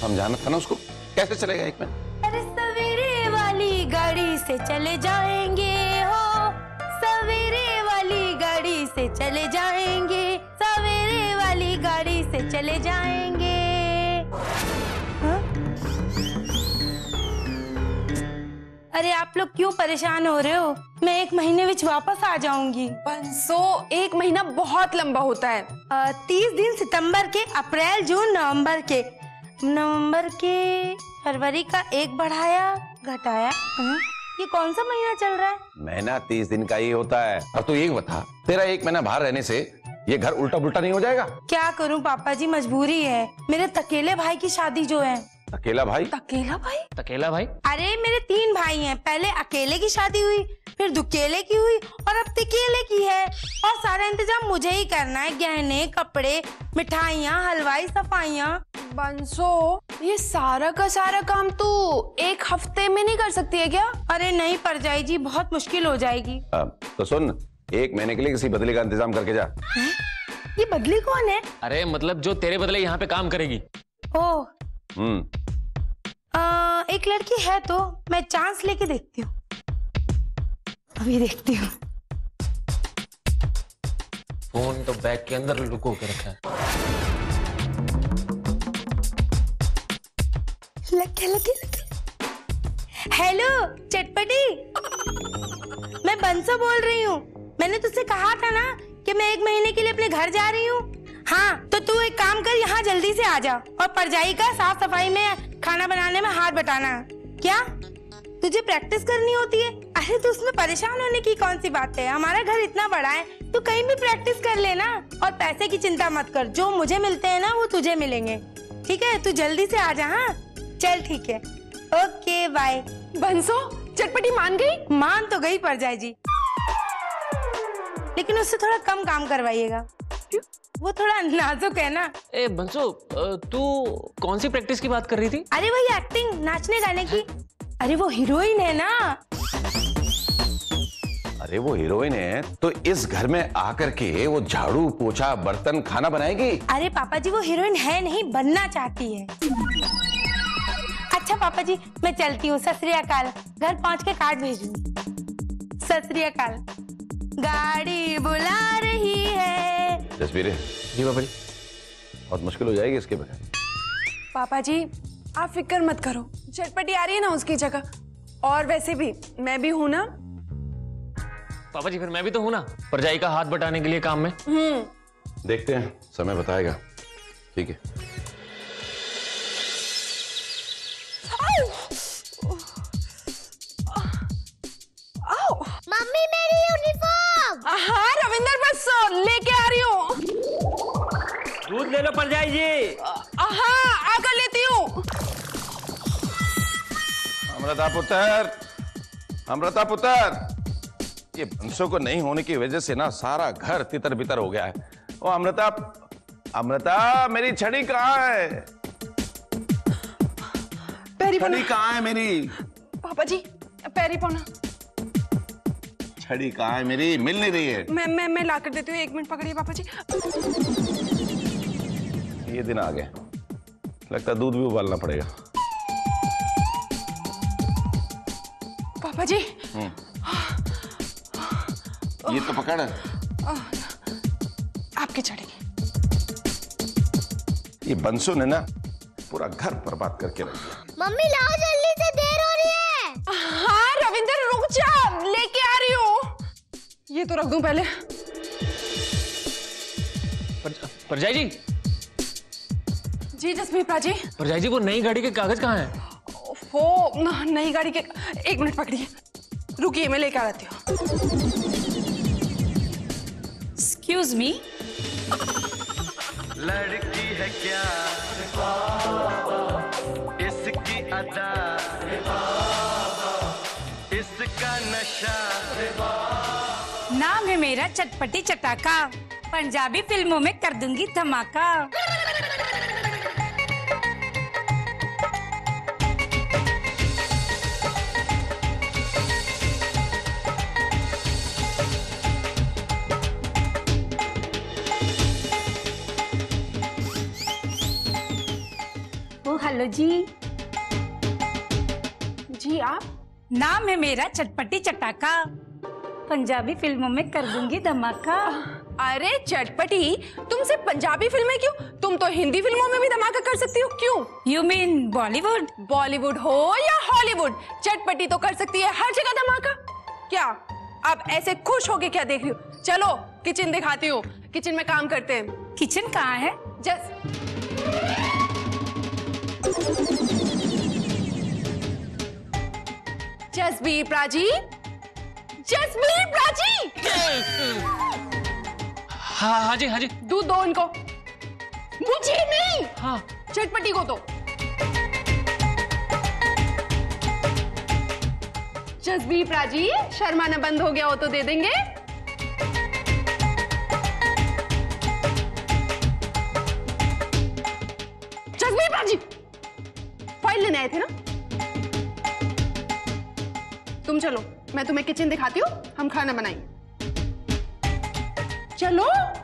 समझाना था ना उसको, कैसे चलेगा 1 महीना? अरे सवेरे वाली गाड़ी से चले जाएंगे हो, सवेरे वाली गाड़ी से चले जाएंगे, सवेरे वाली गाड़ी से चले जाएंगे। हाँ? अरे आप लोग क्यों परेशान हो रहे हो? मैं 1 महीने में वापस आ जाऊंगी। बंसो 1 महीना बहुत लंबा होता है। 30 दिन सितंबर के, अप्रैल जून नवंबर के फरवरी का 1 बढ़ाया घटाया। ये कौन सा महीना चल रहा है? महीना 30 दिन का ही होता है। और तू ये बता, तेरा 1 महीना बाहर रहने से ये घर उल्टा पुल्टा नहीं हो जाएगा? क्या करूं पापा जी, मजबूरी है। मेरे तकेले भाई की शादी जो है। अकेला भाई? तकेला भाई? तकेला भाई? अरे मेरे 3 भाई हैं, पहले अकेले की शादी हुई, फिर दुकेले की हुई और अब तकेले की है। और सारा इंतजाम मुझे ही करना है, गहने, कपड़े, मिठाइयाँ, हलवाई, सफाइयाँ। बंसो ये सारा का सारा काम तू 1 हफ्ते में नहीं कर सकती है क्या? अरे नहीं परजाई जी, बहुत मुश्किल हो जाएगी। तो सुन, 1 महीने के लिए किसी बदली का इंतजाम करके जा। ये बदली कौन है? अरे मतलब जो तेरे बदले यहाँ पे काम करेगी। ओह, एक लड़की है तो मैं चांस लेके देखती हूँ, अभी देखती हूँ। फोन तो बैग के अंदर लुको के रखा है। लगे। हेलो चटपटी, मैं बंसो बोल रही हूँ। मैंने तुझसे कहा था ना कि मैं 1 महीने के लिए अपने घर जा रही हूँ। हाँ तो तू एक काम कर, यहाँ जल्दी से आ जा और परजाई का साफ सफाई में, खाना बनाने में हाथ बटाना। क्या तुझे प्रैक्टिस करनी होती है? अरे तो उसमें परेशान होने की कौन सी बात है, हमारा घर इतना बड़ा है, तू कहीं भी प्रैक्टिस कर लेना। और पैसे की चिंता मत कर, जो मुझे मिलते हैं ना वो तुझे मिलेंगे, ठीक है? तू जल्दी से आ जा। हाँ चल ठीक है, ओके बाय। बंसो चटपटी मान गई? मान तो गई परजाई जी, लेकिन उससे थोड़ा कम काम करवाइएगा, वो थोड़ा नाजुक है ना। ए बंसो, तू कौन सी प्रैक्टिस की बात कर रही थी? अरे वही एक्टिंग, नाचने गाने की। अरे वो हीरोइन है ना। अरे वो हीरोइन है तो इस घर में आकर के वो झाड़ू पोछा बर्तन खाना बनाएगी? अरे पापा जी वो हीरोइन है नहीं, बनना चाहती है। अच्छा पापा जी मैं चलती हूँ, सत श्री अकाल। घर पहुँच के कार्ड भेजूंगी। सत श्री अकाल। गाड़ी बुला रही है। जसवीर जी बाबा जी। बहुत मुश्किल हो जाएगी इसके बगैर। पापा जी आप फिक्र मत करो, चटपटी आ रही है ना उसकी जगह। और वैसे भी मैं भी हूं ना। पापा जी फिर मैं भी तो हूं ना परजाई का हाथ बटाने के लिए काम में। देखते हैं, समय बताएगा। ठीक है। मम्मी मेरी यूनिफॉर्म। हाँ रविंदर बस लेके आ रही हूँ। दूध ले लो परजाई जी। हाँ आकर लेती हूँ। अमृता पुत्र, अमृता पुत्र, ये बंसों को नहीं होने की वजह से ना सारा घर तितर बितर हो गया है। ओ अमृता, अमृता मेरी छड़ी कहाँ है? छड़ी कहाँ है मेरी? पापा जी पैरी पौना। छड़ी कहाँ है मेरी? मिल नहीं रही है। मैं ला कर देती हूँ, 1 मिनट पकड़िए पापा जी। ये दिन आ गए, लगता है दूध भी उबालना पड़ेगा। पापा जी ये तो पकड़। आपकी छड़ी। ये बंसों ने ना पूरा घर बर्बाद करके रख दिया। मम्मी लाओ जल्दी से, देर हो रही है। हाँ रविंदर रुक जा, लेके आ रही हूँ। ये तो रख दूं पहले। परजाई जी। जी जसमीत जी। परजाई जी वो नई गाड़ी के कागज कहाँ हैं? वो नई गाड़ी के, 1 मिनट पकड़िए, रुकिए मैं लेकर आती हूँ। Excuse me. लड़की है क्या इसकी अदा, इसका नशा। नाम है मेरा चटपटी चटाका, पंजाबी फिल्मों में कर दूंगी धमाका। हेलो जी। जी आप? नाम है मेरा चटपटी चटाका। पंजाबी फिल्मों में कर दूंगी धमाका। अरे चटपटी, तुम सिर्फ पंजाबी फिल्में क्यों, तुम तो हिंदी फिल्मों में भी धमाका कर सकती हो। क्यों? You mean Bollywood? बॉलीवुड हो या हॉलीवुड, चटपटी तो कर सकती है हर जगह धमाका। क्या आप ऐसे खुश होके क्या देख रही हो? चलो किचन दिखाती हूँ, किचन में काम करते हैं। किचन कहाँ है? जसबीर प्राची, जसबीर प्राची, हाँ जी हाँ जी। दूध दो इनको। मुझे नहीं, हाँ चटपटी को तो। जसबीर प्राची, शर्माना बंद हो गया हो तो दे देंगे। जसबीर प्राची, फाइल लेने आए थे ना? तुम चलो, मैं तुम्हें किचन दिखाती हूँ, हम खाना बनाएंगे। चलो।